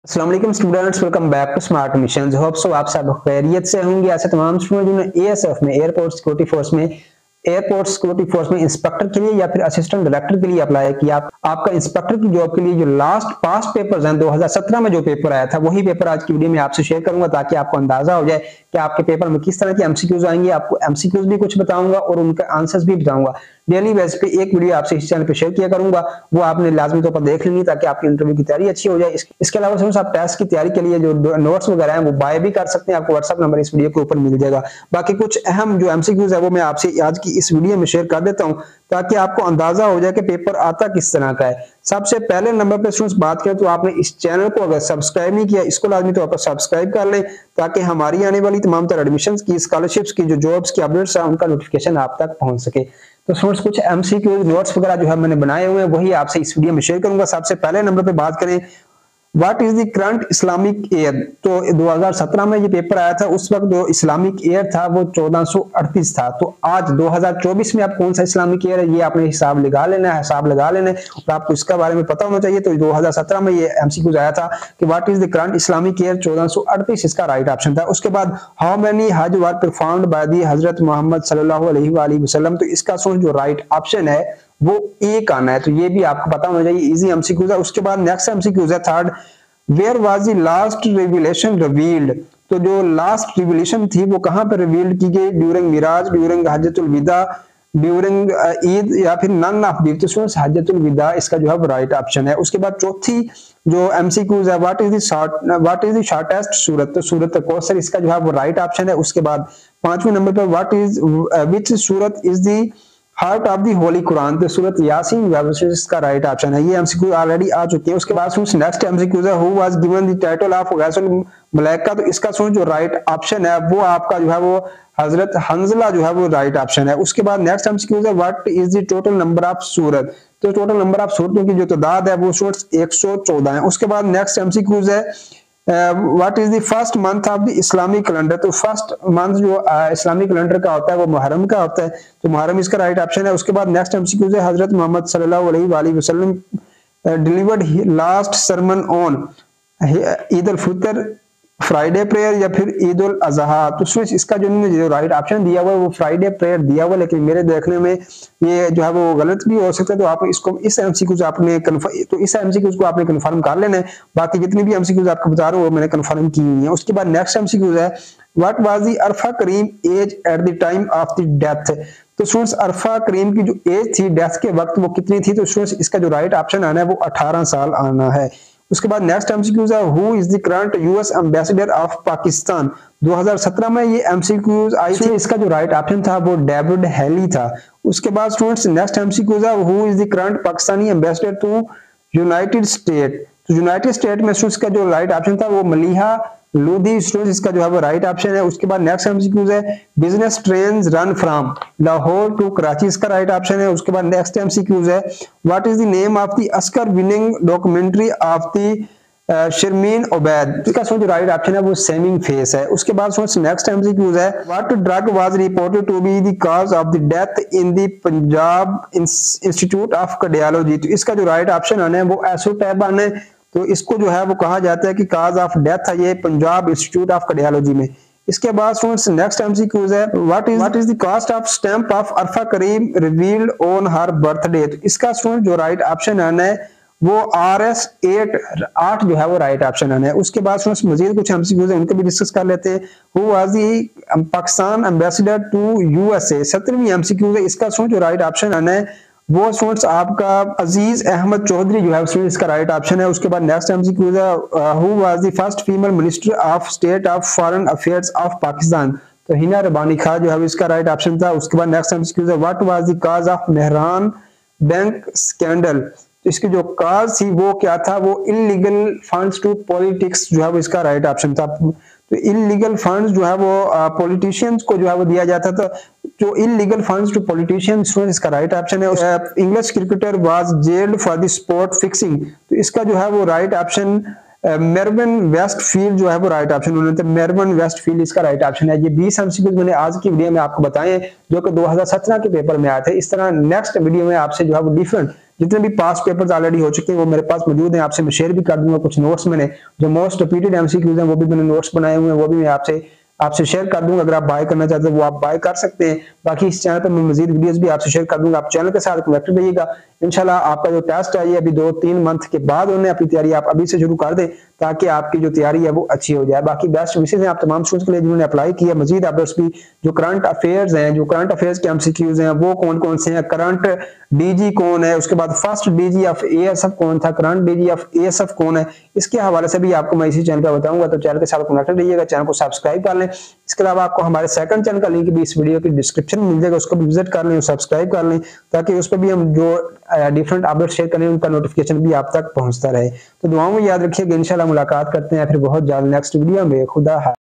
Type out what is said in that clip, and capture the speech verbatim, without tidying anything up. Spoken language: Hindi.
अस्सलाम वालेकुम students, welcome back to smart missions. Hope so आप सब खैरियत से होंगे। ऐसे तमाम स्टूडेंट जिन्होंने एएसएफ में एयरपोर्ट सिक्योरिटी फोर्स में एयरपोर्ट सिक्योरिटी फोर्स में इंस्पेक्टर के लिए या फिर असिस्टेंट डायरेक्टर के लिए अप्लाई किया, आपका इंस्पेक्टर की जॉब के लिए जो लास्ट पास्ट पेपर्स हैं दो हज़ार सत्रह में जो पेपर आया था वही पेपर आज की वीडियो में आपसे शेयर करूंगा ताकि आपको अंदाजा हो जाए कि आपके पेपर में किस तरह के एमसीक्यूज आएंगे। आपको एमसीक्यूज भी कुछ बताऊंगा और उनके आंसर्स भी बताऊंगा। डेली बेस पे एक वीडियो आपसे इस चैनल पे शेयर किया करूंगा, वो आपने लाजमी तौर पर देख लेनी ताकि आपकी इंटरव्यू की तैयारी अच्छी हो जाए। इस, इसके अलावा समझ आप टेस्ट की तैयारी के लिए जो नोट्स वगैरह हैं वो बाय भी कर सकते हैं, आपको व्हाट्सएप नंबर इस वीडियो के ऊपर मिल जाएगा। बाकी कुछ अहम जो एमसीक्यूज है वो मैं आपसे आज की इस वीडियो में शेयर कर देता हूं ताकि आपको अंदाजा हो जाए कि पेपर आता किस तरह का है। सबसे पहले नंबर पे स्टूडेंट्स बात करें तो आपने इस चैनल को अगर सब्सक्राइब नहीं किया, इसको लाजमी तौर पर सब्सक्राइब कर लें ताकि हमारी आने वाली तमाम तरह एडमिशंस की, स्कॉलरशिप्स की, जो जॉब्स की अपडेट्स हैं उनका नोटिफिकेशन आप तक पहुंच सके। तो स्टूडेंट्स कुछ एमसीक्यू नोट्स वगैरह जो है मैंने बनाए हुए हैं वही आपसे इस वीडियो में शेयर करूंगा। सबसे पहले नंबर पे बात करें what is the current Islamic year, तो दो हज़ार सत्रह में ये पेपर आया था, उस वक्त जो इस्लामिक ईयर था वो चौदह सौ अड़तीस था। तो आज दो हज़ार चौबीस में आप कौन सा इस्लामिक ईयर है ये आपने हिसाब लगा लेना है हिसाब लगा लेना है और आपको इसके बारे में पता होना चाहिए। तो दो हज़ार सत्रह में ये एमसीक्यू आया था कि what is the current Islamic year, चौदह सौ अड़तीस इसका राइट ऑप्शन था। उसके बाद हाउ मेनी हज वर परफॉर्म्ड बाय द हजरत मोहम्मद सल्लल्लाहु अलैहि वसल्लम, तो इसका जो राइट ऑप्शन है वो एक आना है। तो ये भी आपको पता होना चाहिए, इजी एमसीक्यू है। उसके बाद नेक्स्ट एमसीक्यू है third, where was the last revelation revealed, तो जो लास्ट रिवीलेशन थी वो कहां पर रिवील्ड की गई, ड्यूरिंग मिराज, ड्यूरिंग हज्जतुल विदा, ड्यूरिंग ईद या फिर नन ऑफ दीज। तो स्टूडेंट्स हज्जतुल विदा इसका जो है राइट ऑप्शन है। उसके बाद चौथी जो एमसीक्यूज है what is the short what is the shortest सूरत, तो सूरत कौसर इसका जो है वो राइट ऑप्शन है। उसके बाद पांचवें नंबर पर व्हाट इज व्हिच सूरत is the heart of the holy Quran, तो सूरत यासीन इसका राइट ऑप्शन है। ये एमसीक्यू ऑलरेडी आ चुके हैं। उसके बाद नेक्स्ट एमसीक्यू है who was given the title of गैसुल मलाइका, तो इसका जो राइट ऑप्शन है वो आपका जो है वो हजरत हंजला जो है वो राइट ऑप्शन है। उसके बाद नेक्स्ट एमसीक्यू है what is the total number of सूरत, तो टोटल नंबर ऑफ सूरतों की जो तादाद है वो सूरत एक सौ चौदह है। उसके बाद नेक्स्ट एमसीक्यू है what is the first month of the Islamic calendar, तो फर्स्ट मंथ जो इस्लामिक कैलेंडर का होता है वो मुहर्रम का होता है, तो मुहर्रम इसका राइट ऑप्शन है। उसके बाद नेक्स्ट एमसीक्यू है हजरत मोहम्मद सल्लल्लाहु अलैहि वसल्लम delivered last sermon on Eid ul Fitr, Friday prayer या फिर ईद उल अजहा, तो स्विच इसका जो जो राइट ऑप्शन दिया हुआ है वो फ्राइडे प्रेयर दिया हुआ है, लेकिन मेरे देखने में ये जो है वो गलत भी हो सकता है। तो आप इसको इस एमसीक्यू आपने तो इस एमसीक्यू को आपने कंफर्म कर लेना है। बाकी जितनी भी एमसीक्यू आपको बता रहा हूँ वो मैंने कंफर्म की हुई है। उसके बाद नेक्स्ट एमसीक्यू है what was the Arfa Karim age at the time of the death, तो स्टूडेंट्स अरफा करीम की जो एज थी डेथ के वक्त वो कितनी थी, तो स्टूडेंट्स इसका जो राइट ऑप्शन आना है वो अठारह साल आना है। उसके बाद नेक्स्ट एमसीक्यू है who is the current US ambassador of Pakistan, दो हज़ार सत्रह में ये एमसीक्यूज आई थी, इसका जो राइट ऑप्शन था वो डेविड हेली था। उसके बाद स्टूडेंट्स नेक्स्ट एमसीक्यू है who is the current Pakistani ambassador to United State, तो यूनाइटेड स्टेट में स्टूडेंट्स का जो राइट ऑप्शन था वो मलिहा लूदी, स्टूडेंट्स इसका जो है वो राइट ऑप्शन है। उसके बाद नेक्स्ट एमसीक्यू है business trains run from Lahore to Karachi, इसका राइट ऑप्शन है। उसके बाद नेक्स्ट एमसीक्यू है what is the name of the Oscar winning documentary of the Sharmeen Obaid, इसका जो राइट ऑप्शन है वो सेविंग फेस है। उसके बाद नेक्स्ट एमसीक्यू है what drug was reported to be the cause of the death in the Punjab institute of cardiology, तो इसका जो राइट ऑप्शन आना है वो एसोटैब है। तो इसको जो है वो कहा जाता है कि काज ऑफ डेथ है ये पंजाब इंस्टीट्यूट ऑफ कार्डियोलॉजी में। इसके बाद स्टूडेंट्स नेक्स्ट एमसीक्यू है what is what is the cost of stamp of Arfa Karim revealed on her birthday, तो इसका स्टूडेंट जो राइट ऑप्शन आना है वो आर एस एट आठ जो है वो राइट ऑप्शन आना है। उसके बाद स्टूडेंट्स मजीद कुछ एमसीक्यूज हैं उनको भी डिस्कस कर लेते हैं। Who was the Pakistan ambassador to USA, सत्रहवीं एमसीक्यू है, इसका स्टूडेंट जो राइट ऑप्शन आना है वो स्टूडेंट्स आपका अजीज अहमद चौधरी जो है स्टूडेंट इसका राइट ऑप्शन है। उसके बाद नेक्स्ट एमसीक्यू है who was the first female minister of state of foreign affairs of Pakistan, तो हिना रबानी खान जो है इसका राइट ऑप्शन था। उसके बाद नेक्स्ट एमसीक्यू है what was the cause of Mehran bank scandal, तो इसकी जो कॉज थी वो क्या था, वो इलीगल फंड्स टू पॉलिटिक्स जो है वो इसका राइट ऑप्शन था। तो इलीगल फंड्स जो है वो पॉलिटिशियंस को जो है वो दिया जाता था, जो इलीगल फंड्स टू पॉलिटिशियंस इसका राइट ऑप्शन है। English cricketer was jailed for the spot fixing, तो इसका जो है वो राइट ऑप्शन मेरवन वेस्टफील्ड जो है वो राइट ऑप्शन उन्होंने मेरवन वेस्टफील्ड इसका राइट ऑप्शन है। ये बीस एमसीक्यूज मैंने आज की वीडियो में आपको बताए जो कि दो हज़ार सत्रह के पेपर में आए थे। इस तरह नेक्स्ट वीडियो में आपसे जो है वो डिफरेंट जितने भी पास पेपर्स ऑलरेडी हो चुके हैं वो मेरे पास मौजूद हैं, आपसे मैं शेयर भी कर दूंगा। कुछ नोट्स मैंने जो मोस्ट रिपीटेड एमसीक्यूज हैं वो भी मैंने नोट्स बनाए हुए हैं, वो भी मैं आपसे आपसे शेयर कर दूंगा। अगर आप बाय करना चाहते हैं वो आप बाय कर सकते हैं। बाकी इस चैनल पर मैं मजीद वीडियोस भी आपसे शेयर कर दूंगा। आप चैनल के साथ कनेक्टेड रहिएगा। इंशाल्लाह आपका जो टेस्ट है ये अभी दो तीन मंथ के बाद होने, अपनी तैयारी आप अभी से शुरू कर दें ताकि आपकी जो तैयारी है वो अच्छी हो जाए। बाकी बेस्ट विशेष हैं आप तमाम स्टूडेंट्स के लिए जिन्होंने अप्लाई किया। मजीद अपडेट्स भी जो करंट अफेयर्स हैं, जो करंट अफेयर्स के एमसीक्यूज हैं वो कौन कौन से हैं, करंट डीजी कौन है, उसके बाद फर्स्ट डीजी ऑफ एएसएफ कौन था, करंट डीजी ऑफ एएसएफ कौन है, इसके हवाले से भी आपको मैं इसी चैनल पर बताऊंगा। तो चैनल के साथ कनेक्टेड रहिएगा, चैनल को सब्सक्राइब कर लें। इसके अलावा आपको हमारे सेकंड चैनल का लिंक भी इस वीडियो की डिस्क्रिप्शन में मिल जाएगा, उसको भी विजिट कर लें, सब्सक्राइब कर लें ताकि उस पर भी हम जो डिफरेंट अपडेट शेयर करें उनका नोटिफिकेशन भी आप तक पहुंचता रहे। तो दुआओं में याद रखिएगा। इंशाल्लाह मुलाकात करते हैं फिर बहुत जल्द नेक्स्ट वीडियो में। खुदा हाफिज़।